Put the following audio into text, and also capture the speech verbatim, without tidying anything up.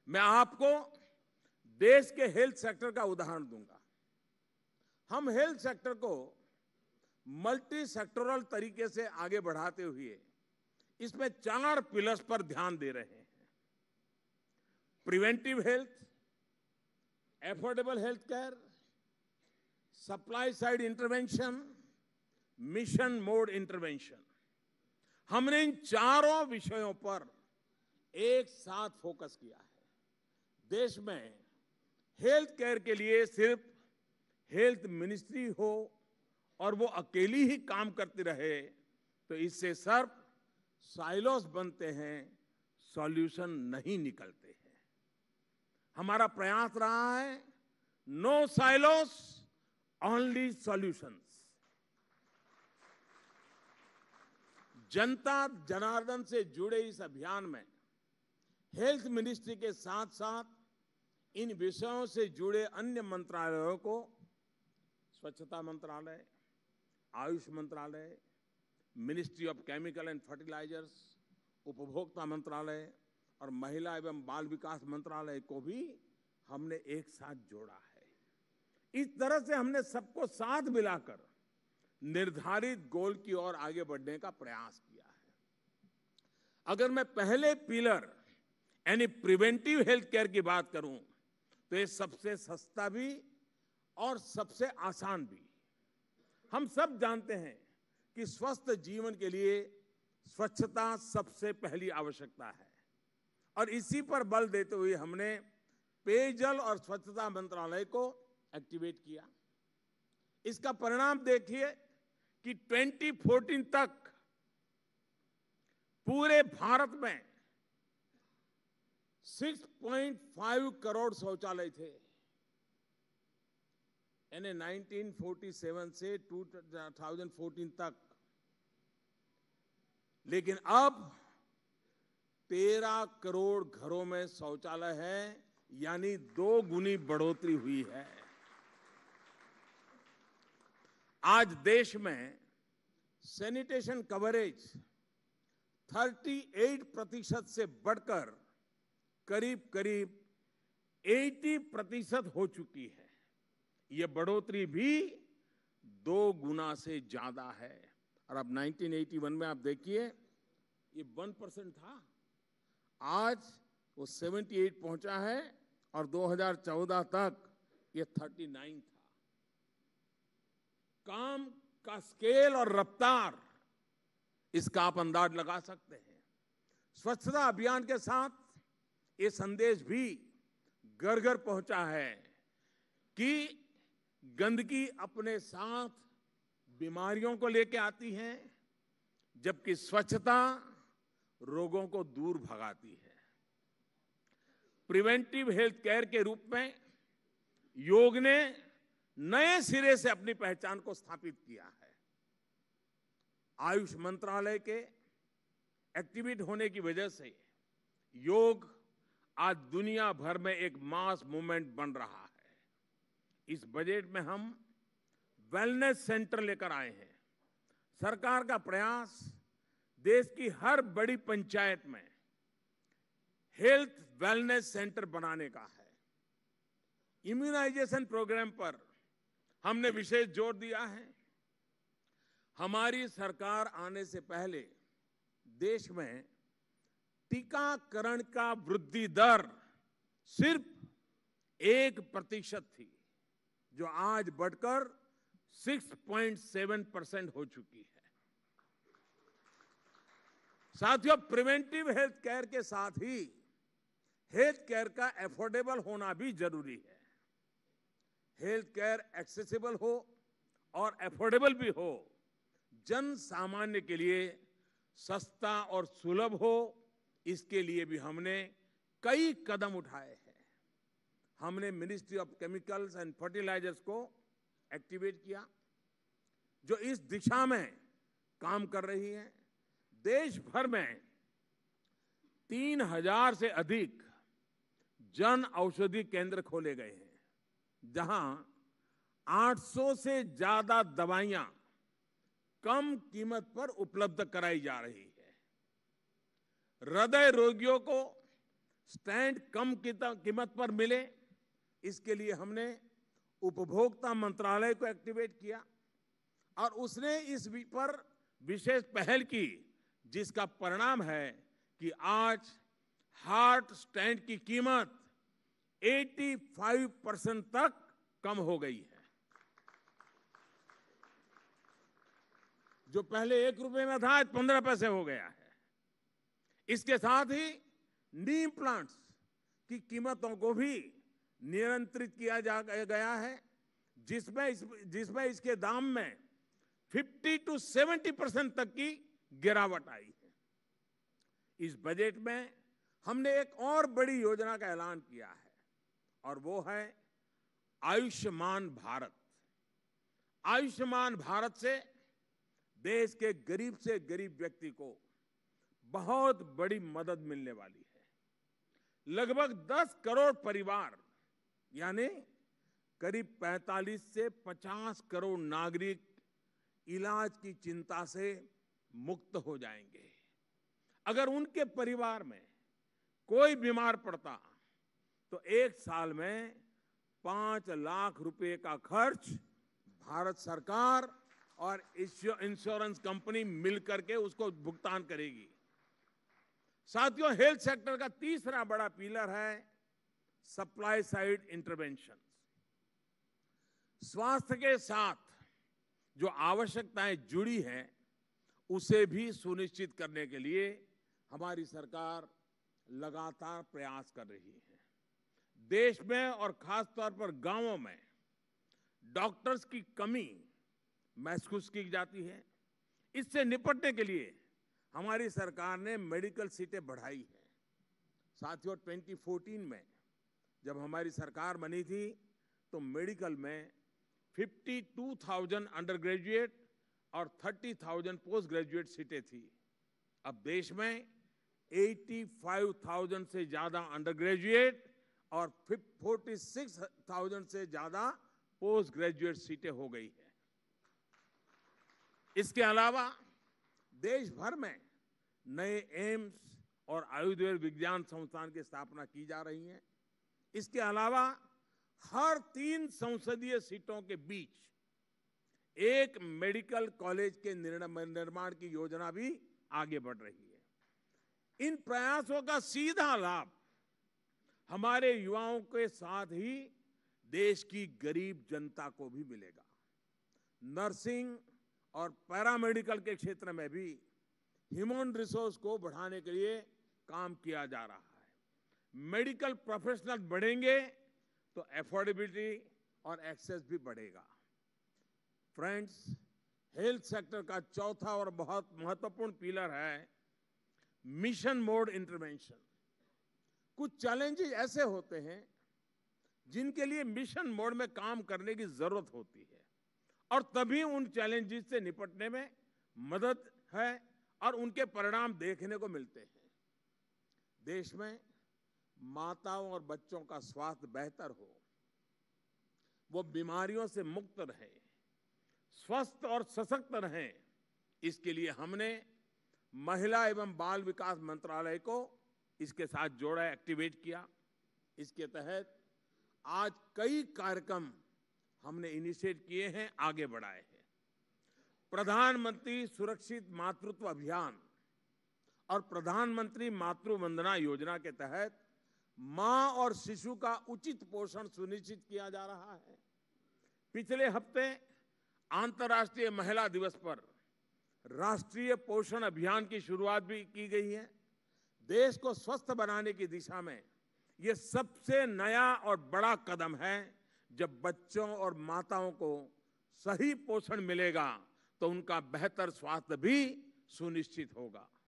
मैं आपको देश के हेल्थ सेक्टर का उदाहरण दूंगा। हम हेल्थ सेक्टर को मल्टी सेक्टोरल तरीके से आगे बढ़ाते हुए इसमें चार पिलर्स पर ध्यान दे रहे हैं। Preventive health, affordable health care, supply side intervention, mission mode intervention. हमने इन चारों विषयों पर एक साथ फोकस किया है। देश में हेल्थ केयर के लिए सिर्फ हेल्थ मिनिस्ट्री हो और वो अकेली ही काम करती रहे तो इससे सिर्फ साइलोस बनते हैं, सॉल्यूशन नहीं निकलते हैं। हमारा प्रयास रहा है नो साइलोस, ओनली सॉल्यूशंस। जनता जनार्दन से जुड़े इस अभियान में हेल्थ मिनिस्ट्री के साथ साथ इन विषयों से जुड़े अन्य मंत्रालयों को, स्वच्छता मंत्रालय, आयुष मंत्रालय, ministry of chemical and fertilisers, उपभोक्ता मंत्रालय और महिला एवं बाल विकास मंत्रालय को भी हमने एक साथ जोड़ा है। इस तरह से हमने सबको साथ मिलाकर निर्धारित गोल की ओर आगे बढ़ने का प्रयास किया है। अगर मैं पहले पिलर यानी प्रिवेंटिव हेल्थ केयर की बात करूं तो ये सबसे सस्ता भी और सबसे आसान भी। हम सब जानते हैं कि स्वस्थ जीवन के लिए स्वच्छता सबसे पहली आवश्यकता है और इसी पर बल देते हुए हमने पेयजल और स्वच्छता मंत्रालय को एक्टिवेट किया। इसका परिणाम देखिए कि दो हज़ार चौदह तक पूरे भारत में छह पॉइंट पाँच करोड़ शौचालय थे, यानी उन्नीस सौ सैंतालीस से दो हज़ार चौदह तक। लेकिन अब तेरह करोड़ घरों में शौचालय है, यानी दो गुनी बढ़ोतरी हुई है। आज देश में सैनिटेशन कवरेज अड़तीस प्रतिशत से बढ़कर करीब करीब अस्सी प्रतिशत हो चुकी है। ये बढ़ोतरी भी दो गुना से ज्यादा है। और अब उन्नीस सौ इक्यासी में आप देखिए ये वन परसेंट था, आज वो अठहत्तर पहुंचा है और दो हज़ार चौदह तक ये उनतालीस था। काम का स्केल और रफ्तार, इसका आप अंदाज लगा सकते हैं। स्वच्छता अभियान के साथ ये संदेश भी घर घर पहुंचा है कि गंदगी अपने साथ बीमारियों को लेकर आती है, जबकि स्वच्छता रोगों को दूर भगाती है। प्रिवेंटिव हेल्थ केयर के रूप में योग ने नए सिरे से अपनी पहचान को स्थापित किया है। आयुष मंत्रालय के एक्टिवेट होने की वजह से योग आज दुनिया भर में एक मास मूवमेंट बन रहा है। इस बजट में हम वेलनेस सेंटर लेकर आए हैं। सरकार का प्रयास देश की हर बड़ी पंचायत में हेल्थ वेलनेस सेंटर बनाने का है। इम्यूनाइजेशन प्रोग्राम पर हमने विशेष जोर दिया है। हमारी सरकार आने से पहले देश में टीकाकरण का वृद्धि दर सिर्फ एक प्रतिशत थी, जो आज बढ़कर छह पॉइंट सात परसेंट हो चुकी है। साथियों, प्रिवेंटिव हेल्थ केयर के साथ ही हेल्थ केयर का एफोर्डेबल होना भी जरूरी है। हेल्थ केयर एक्सेसिबल हो और एफोर्डेबल भी हो, जन सामान्य के लिए सस्ता और सुलभ हो, इसके लिए भी हमने कई कदम उठाए हैं। हमने ministry of chemicals and fertilisers को एक्टिवेट किया, जो इस दिशा में काम कर रही है। देश भर में तीन हजार से अधिक जन औषधि केंद्र खोले गए हैं, जहां आठ सौ से ज्यादा दवाइयां कम कीमत पर उपलब्ध कराई जा रही है। हृदय रोगियों को स्टैंड कम कीमत पर मिले, इसके लिए हमने उपभोक्ता मंत्रालय को एक्टिवेट किया और उसने इस पर विशेष पहल की, जिसका परिणाम है कि आज हार्ट स्टैंड की कीमत पचासी परसेंट तक कम हो गई है। जो पहले एक रुपए में था, आज पंद्रह पैसे हो गया है। इसके साथ ही नी प्लांट्स की कीमतों को भी नियंत्रित किया जा गया है, जिसमें इस, जिसमें इसके दाम में पचास टू सत्तर परसेंट तक की गिरावट आई है। इस बजट में हमने एक और बड़ी योजना का ऐलान किया है और वो है आयुष्मान भारत। आयुष्मान भारत से देश के गरीब से गरीब व्यक्ति को बहुत बड़ी मदद मिलने वाली है। लगभग दस करोड़ परिवार यानी करीब पैंतालीस से पचास करोड़ नागरिक इलाज की चिंता से मुक्त हो जाएंगे। अगर उनके परिवार में कोई बीमार पड़ता तो एक साल में पांच लाख रुपए का खर्च भारत सरकार और इंश्योरेंस कंपनी मिलकर के उसको भुगतान करेगी। साथियों, हेल्थ सेक्टर का तीसरा बड़ा पिलर है सप्लाई साइड इंटरवेंशन। स्वास्थ्य के साथ जो आवश्यकताएं जुड़ी हैं उसे भी सुनिश्चित करने के लिए हमारी सरकार लगातार प्रयास कर रही है। देश में और खास तौर पर गांवों में डॉक्टर्स की कमी महसूस की जाती है। इससे निपटने के लिए हमारी सरकार ने मेडिकल सीटें बढ़ाई है। साथियों, दो हज़ार चौदह में जब हमारी सरकार बनी थी तो मेडिकल में बावन हज़ार अंडर ग्रेजुएट और तीस हज़ार पोस्ट ग्रेजुएट सीटें थी। अब देश में पचासी हज़ार से ज्यादा अंडर ग्रेजुएट और छियालीस हज़ार से ज्यादा पोस्ट ग्रेजुएट सीटें हो गई है। इसके अलावा देश भर में नए एम्स और आयुर्वेद विज्ञान संस्थान की स्थापना की जा रही है। इसके अलावा हर तीन संसदीय सीटों के बीच एक मेडिकल कॉलेज के निर्माण की योजना भी आगे बढ़ रही है। इन प्रयासों का सीधा लाभ हमारे युवाओं के साथ ही देश की गरीब जनता को भी मिलेगा। नर्सिंग और पैरामेडिकल के क्षेत्र में भी ह्यूमन रिसोर्स को बढ़ाने के लिए काम किया जा रहा है। मेडिकल प्रोफेशनल बढ़ेंगे तो एफोर्डेबिलिटी और एक्सेस भी बढ़ेगा। फ्रेंड्स, हेल्थ सेक्टर का चौथा और बहुत महत्वपूर्ण पिलर है मिशन मोड इंटरवेंशन। कुछ चैलेंजेस ऐसे होते हैं जिनके लिए मिशन मोड में काम करने की जरूरत होती है और तभी उन चैलेंजेस से निपटने में मदद है और उनके परिणाम देखने को मिलते हैं। देश में माताओं और बच्चों का स्वास्थ्य बेहतर हो, वो बीमारियों से मुक्त रहे, स्वस्थ और सशक्त रहें, इसके लिए हमने महिला एवं बाल विकास मंत्रालय को इसके साथ जोड़ा, एक्टिवेट किया। इसके तहत आज कई कार्यक्रम हमने इनिशिएट किए हैं, आगे बढ़ाए हैं। प्रधानमंत्री सुरक्षित मातृत्व अभियान और प्रधानमंत्री मातृ वंदना योजना के तहत मां और शिशु का उचित पोषण सुनिश्चित किया जा रहा है। पिछले हफ्ते अंतर्राष्ट्रीय महिला दिवस पर राष्ट्रीय पोषण अभियान की शुरुआत भी की गई है। देश को स्वस्थ बनाने की दिशा में यह सबसे नया और बड़ा कदम है। जब बच्चों और माताओं को सही पोषण मिलेगा तो उनका बेहतर स्वास्थ्य भी सुनिश्चित होगा।